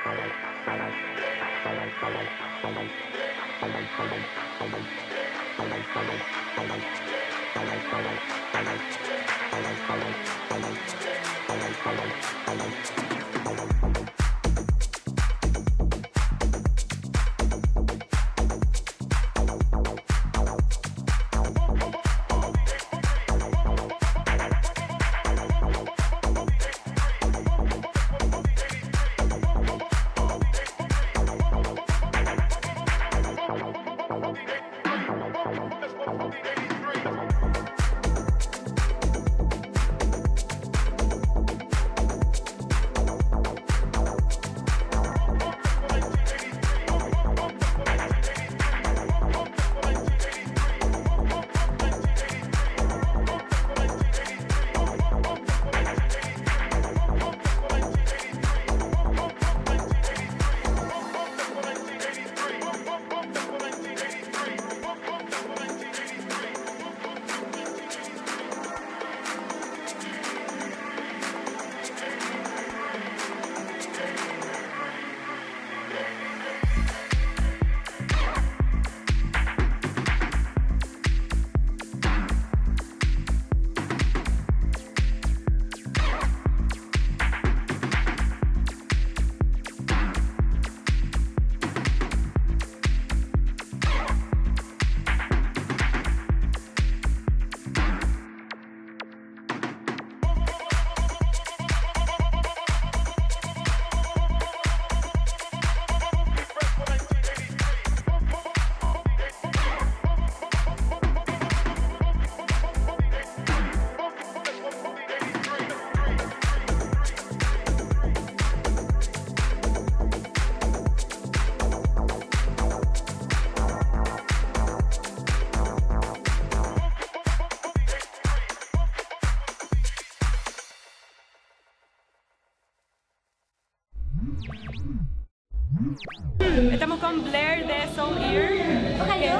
Estamos con Blair de Soul Ear. Ojalá.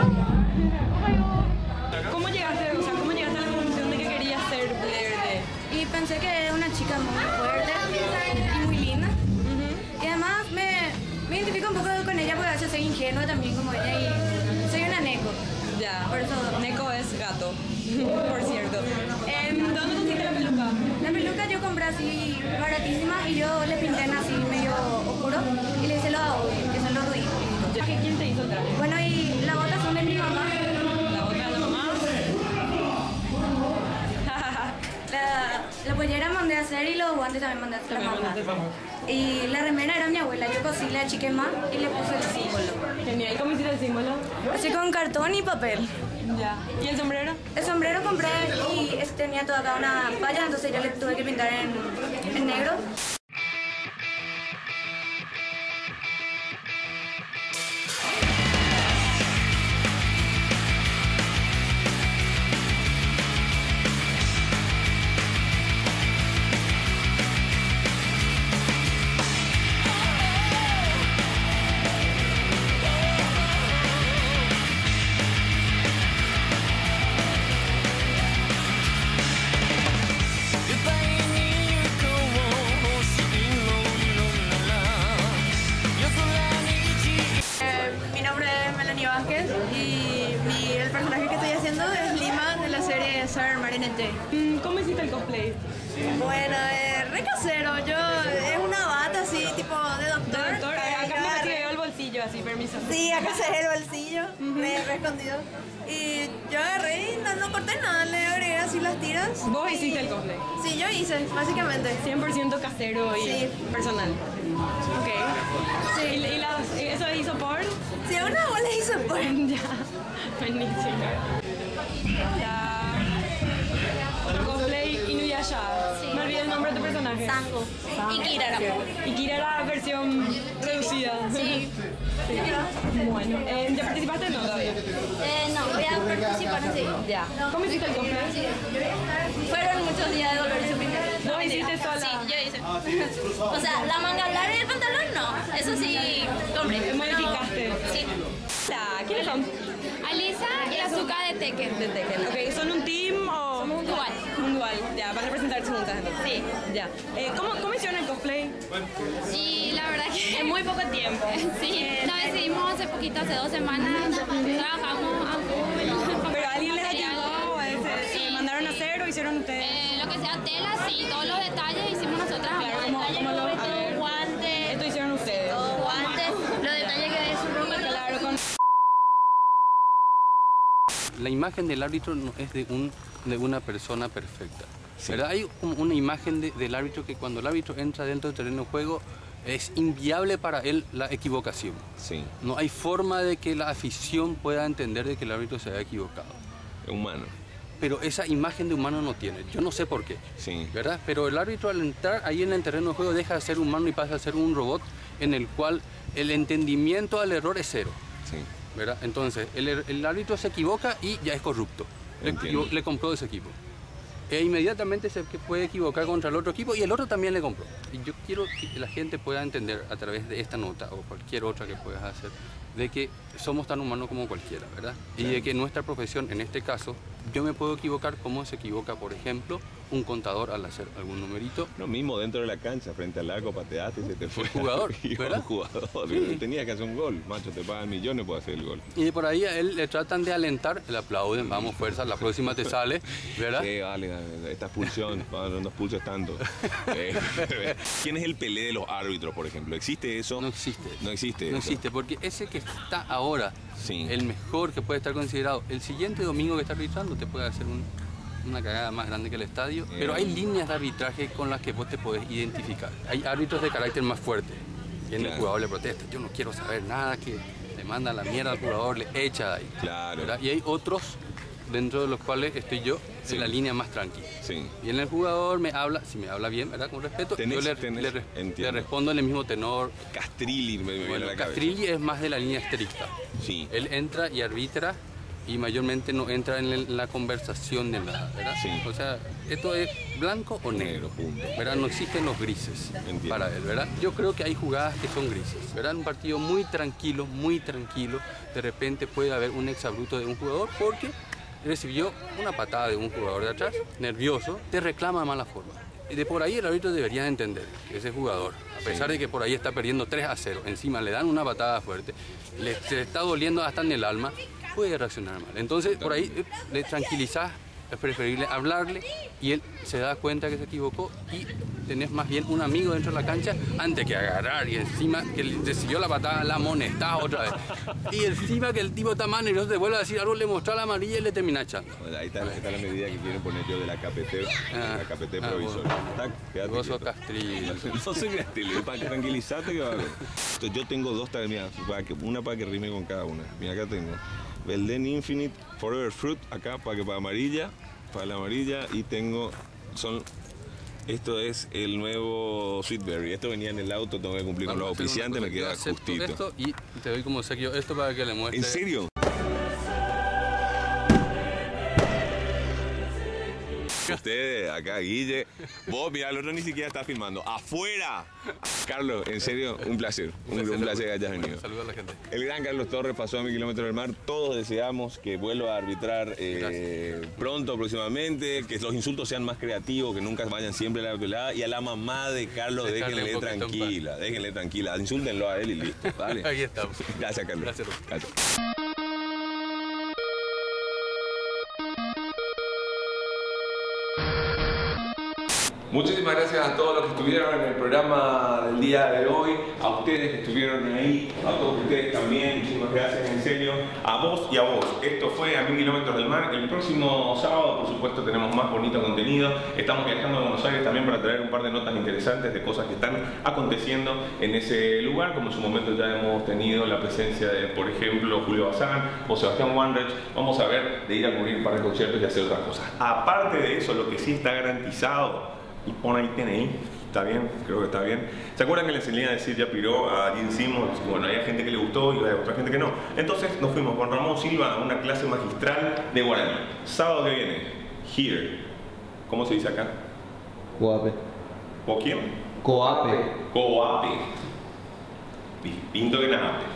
¿Cómo llegaste, cómo llegaste a la conclusión de que querías ser Blair de? Y pensé que es una chica muy fuerte y muy linda. Y además me identifico un poco con ella porque a veces soy ingenua también como ella y soy una neko. Ya, Por eso. Neko es gato, por cierto. ¿Dónde consiguiste la peluca? La peluca yo compré así baratísima y yo le pinté en así medio oscuro y le hice los agudos, que son los ruidos. ¿Quién te hizo el traje? Bueno, y las botas son de mi mamá. ¿La otra de la mamá? La pollera mandé a hacer y los guantes también mandé a hacer la mamá. Y la remera era mi abuela, yo cosí, la achiqué más y le puse el símbolo. Genial. ¿Y cómo hiciste el símbolo? Así con cartón y papel. Ya. ¿Y el sombrero? El sombrero compré y tenía toda acá una falla, entonces yo le tuve que pintar en negro. Y el personaje que estoy haciendo es Lima de la serie Sir Marinette. ¿Cómo hiciste el cosplay? Bueno, re casero, es una bata así tipo de doctor. Doctor, acá me veo el bolsillo, así, permiso. Sí, acá se ve el bolsillo, re escondido. Y yo agarré y no corté nada, le agregué así las tiras. ¿Vos hiciste el cosplay? Sí, yo hice, básicamente. 100% casero y Sí. personal. Ok. Sí. ¿Y eso hizo por? Sí, a una bola hice por. Ya. Buenísimo. La cosplay Inuyasha. Me olvidé el nombre de tu personaje. Sango. Y Kirara. Y Kirara versión reducida. Sí. Bueno, ¿ya participaste o no todavía? No, voy a participar así. Ya. ¿Cómo hiciste el cosplay? Fueron muchos días de dolor y sufrimiento. ¿No hiciste sola? Sí, yo hice. O sea, la manga larga y el pantalón no. Eso sí, compré. ¿Modificaste? Sí. Hola, ¿quiénes son? Lisa y la Zuka de Tekken. De Tekken. Ok, ¿son un team o...? Somos un dual. Un dual, ya, van a presentarse juntas entonces. Sí. Ya. ¿Cómo hicieron el cosplay? Y la verdad que En muy poco tiempo. sí, nos decidimos hace poquito, hace 2 semanas, trabajamos a full. ¿Pero alguien les ayudó? ¿Se mandaron a hacer o hicieron ustedes? Lo que sea tela, sí, todos los detalles hicimos nosotras. Claro, como lo... A ver, guantes, esto hicieron ustedes. guantes, los detalles que de su ropa. Claro, con... La imagen del árbitro no es de una persona perfecta. ¿Verdad? Hay como una imagen del árbitro que cuando el árbitro entra dentro del terreno de juego es inviable para él la equivocación. Sí, No hay forma de que la afición pueda entender de que el árbitro se haya equivocado. humano. Pero esa imagen de humano no tiene. Yo no sé por qué. Sí. ¿Verdad? Pero el árbitro al entrar ahí en el terreno de juego deja de ser humano y pasa a ser un robot en el cual el entendimiento al error es cero. Sí. ¿Verdad? Entonces, el árbitro se equivoca y ya es corrupto. Entiendo. Le compró ese equipo. E inmediatamente se puede equivocar contra el otro equipo y el otro también le compró. Y yo quiero que la gente pueda entender a través de esta nota o cualquier otra que puedas hacer, de que somos tan humanos como cualquiera, ¿verdad? Y de que nuestra profesión, en este caso, yo me puedo equivocar como se equivoca, por ejemplo, un contador al hacer algún numerito. Lo mismo dentro de la cancha, frente al arco, pateaste y se te fue. El jugador, ¿verdad? El jugador, Sí. tenía que hacer un gol, macho, te pagan millones por hacer el gol. Y por ahí a él le tratan de alentar, le aplauden, vamos, fuerza, la próxima te sale, ¿verdad? Vale, esta expulsión, no expulses tanto. ¿Quién es el Pelé de los árbitros, por ejemplo? ¿Existe eso? No existe. No existe No eso. existe, porque ese que está ahora, Sí. el mejor que puede estar considerado, el siguiente domingo que está arbitrando te puede hacer una cagada más grande que el estadio, pero hay líneas de arbitraje con las que vos te podés identificar. Hay árbitros de carácter más fuerte, y el Claro. jugador le protesta, yo no quiero saber nada, que le manda la mierda al jugador, le echa de ahí. Claro. ¿Verdad? Y hay otros dentro de los cuales estoy yo Sí. en la línea más tranquila. Sí. Y en el jugador me habla, si me habla bien, ¿verdad? Con respeto, Tenés- yo le entiendo. respondo en el mismo tenor. Castrilli me viene Bueno, a la cabeza. Castrilli es más de la línea estricta. Sí. Él entra y arbitra y mayormente no entra en la conversación de nada, ¿verdad? Sí. O sea, esto es blanco o negro, Punto. ¿verdad? No existen los grises Entiendo. para él, ¿verdad? Yo creo que hay jugadas que son grises, ¿verdad? Un partido muy tranquilo, de repente puede haber un exabrupto de un jugador porque recibió una patada de un jugador de atrás, nervioso, te reclama de mala forma. Y de por ahí el árbitro debería entender que ese jugador, a pesar de que por ahí está perdiendo 3-0, encima le dan una patada fuerte, se le está doliendo hasta en el alma, puede reaccionar mal. Entonces por ahí le tranquilizás, es preferible hablarle y él se da cuenta que se equivocó y tenés más bien un amigo dentro de la cancha antes que agarrar y encima que le recibió la patada, la amonestás otra vez. Y encima que el tipo está más nervioso, te vuelve a decir algo, le mostró la amarilla y le termina echando. Bueno, ahí está la medida que quieren poner yo de la KPT, la KPT provisoria. bueno. Tac, quédate Vos sos quieto. Castrilli. No soy Castrilli, para tranquilizarte que va a haber. Yo tengo dos tareas, una para que rime con cada una. Mira, acá tengo Belden Infinite Forever Fruit, acá para la amarilla, y tengo, esto es el nuevo Sweetberry. Esto venía en el auto, tengo que cumplir con los Vamos a hacer una auspiciantes, me cosa, yo queda acepto justito. esto y te doy como obsequio esto para que le muestre. ¿En serio? Ustedes, acá, Guille. Vos, mira, el otro ni siquiera está filmando. ¡Afuera! Carlos, en serio, un placer. Un placer que hayas venido. Saludos a la gente. El gran Carlos Torres pasó a 1000 kilómetros del mar. Todos deseamos que vuelva a arbitrar pronto, próximamente, que los insultos sean más creativos, que nunca vayan siempre a la pelada. Y a la mamá de Carlos, Dejarle un déjenle poquito en déjenle tranquila. Insúltenlo a él y listo. ¿Vale? Aquí estamos. Gracias, Carlos. Gracias. Gracias. Muchísimas gracias a todos los que estuvieron en el programa del día de hoy, a ustedes que estuvieron ahí, a todos ustedes también, muchísimas gracias, en serio, a vos y a vos. Esto fue a 1000 kilómetros del mar. El próximo sábado, por supuesto, tenemos más bonito contenido. Estamos viajando a Buenos Aires también para traer un par de notas interesantes de cosas que están aconteciendo en ese lugar, como en su momento ya hemos tenido la presencia de, por ejemplo, Julio Bazán o Sebastián Wanreich. Vamos a ver de ir a cubrir un par de conciertos y hacer otras cosas. Aparte de eso, lo que sí está garantizado, y pon ahí TNI, está bien, creo que está bien. ¿Se acuerdan que les enseñé a decir ya piró a Gene Simmons? Bueno, hay gente que le gustó y hay otra gente que no. Entonces nos fuimos con Ramón Silva a una clase magistral de guaraní. Sábado que viene, here. ¿Cómo se dice acá? Coape. ¿O quién? Coape. Coape. Distinto que nada.